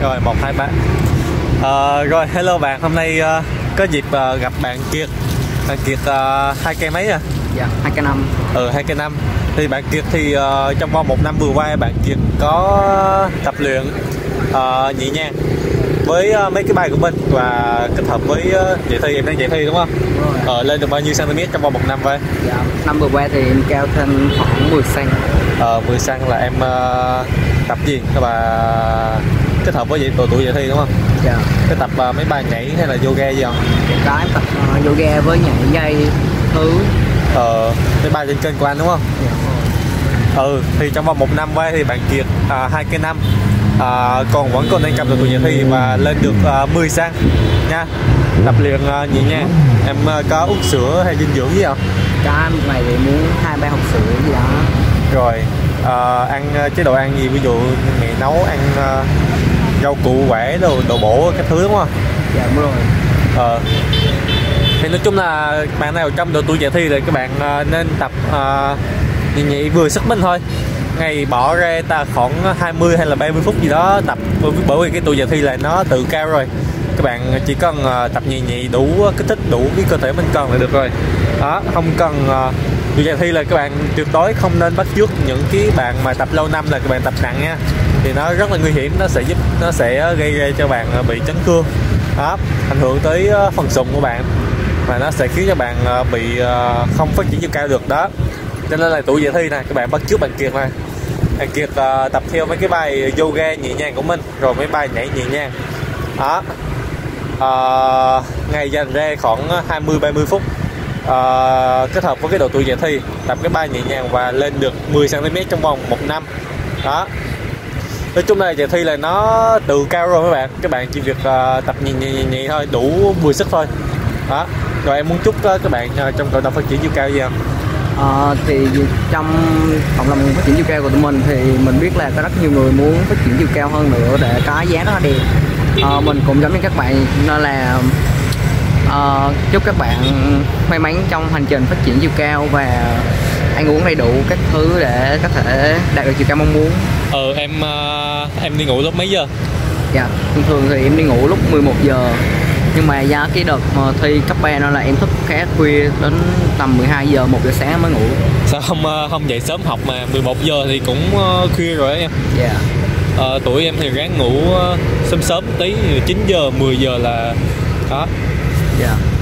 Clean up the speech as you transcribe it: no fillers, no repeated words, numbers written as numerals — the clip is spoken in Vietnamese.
Rồi 1, 2, 3. Rồi hello bạn, hôm nay có dịp gặp bạn Kiệt. Bạn Kiệt 2K mấy à? Dạ 2K5. 2K5. Thì bạn Kiệt thì trong vòng 1 năm vừa qua bạn Kiệt có tập luyện nhẹ nhàng với mấy cái bài của mình và kết hợp với chạy thi. Em đang chạy thi đúng không? Đúng rồi. Lên được bao nhiêu cm trong vòng 1 năm vậy? Dạ, năm vừa qua thì em cao thêm khoảng 10 cm. 10 cm là em tập gì và kết hợp với độ tuổi chạy thi đúng không? Dạ. Cái tập mấy bài nhảy hay là yoga gì không? Có em tập yoga với nhảy dây thứ. Mấy bài trên kênh của anh đúng không? Dạ. Thì trong vòng 1 năm qua thì bạn Kiệt 2K5 vẫn còn đang cầm được tuổi chạy thi và lên được 10 cm nha. Tập luyện nhẹ nhàng. Em có uống sữa hay dinh dưỡng gì không? Có em này thì muốn 2-3 hộp sữa gì đó. Rồi ăn chế độ ăn gì, ví dụ mẹ nấu ăn rau củ quả đồ bổ các thứ đúng không? Dạ đúng rồi. Thì nói chung là bạn nào trong độ tuổi chạy thi thì các bạn nên tập nhẹ vừa sức mình thôi. Ngày bỏ ra khoảng 20 hay là 30 phút gì đó tập, bởi vì cái tuổi chạy thi là nó tự cao rồi. Các bạn chỉ cần tập nhẹ đủ kích thích, đủ cái cơ thể mình cần là được rồi. Đó, không cần tuổi chạy thi là các bạn tuyệt đối không nên bắt chước những cái bạn mà tập lâu năm là các bạn tập nặng nha. Thì nó rất là nguy hiểm, nó sẽ gây ra cho bạn bị chấn thương. Đó, ảnh hưởng tới phần sụn của bạn và nó sẽ khiến cho bạn bị không phát triển chiều cao được đó. Cho nên là tuổi chạy thi này các bạn bắt chước bạn Kiệt này. Bạn Kiệt tập theo mấy cái bài yoga nhẹ nhàng của mình, rồi mấy bài nhảy nhẹ nhàng. Đó. Ngày dành ra khoảng 20-30 phút kết hợp với cái độ tuổi chạy thi, tập cái bài nhẹ nhàng và lên được 10 cm trong vòng 1 năm. Đó. Nói chung là chạy thi là nó tự cao rồi các bạn chỉ việc tập nhẹ thôi, đủ vừa sức thôi. Đó. Rồi em muốn chúc các bạn trong cộng đồng phát triển chiều cao gì không? Thì trong cộng đồng phát triển chiều cao của tụi mình thì mình biết là có rất nhiều người muốn phát triển chiều cao hơn nữa để có dáng rất là đẹp. Mình cũng giống như các bạn nên là chúc các bạn may mắn trong hành trình phát triển chiều cao và ăn uống đầy đủ các thứ để có thể đạt được chiều cao mong muốn. Em đi ngủ lúc mấy giờ? Dạ, thường thì em đi ngủ lúc 11 giờ. Nhưng mà do cái đợt thi cấp 3 nên là em thức khá khuya, đến tầm 12 giờ, 1 giờ sáng mới ngủ. Sao không dậy sớm học mà 11 giờ thì cũng khuya rồi đó em. Dạ. Tuổi em thì ráng ngủ sớm tí, 9 giờ, 10 giờ là đó. Dạ.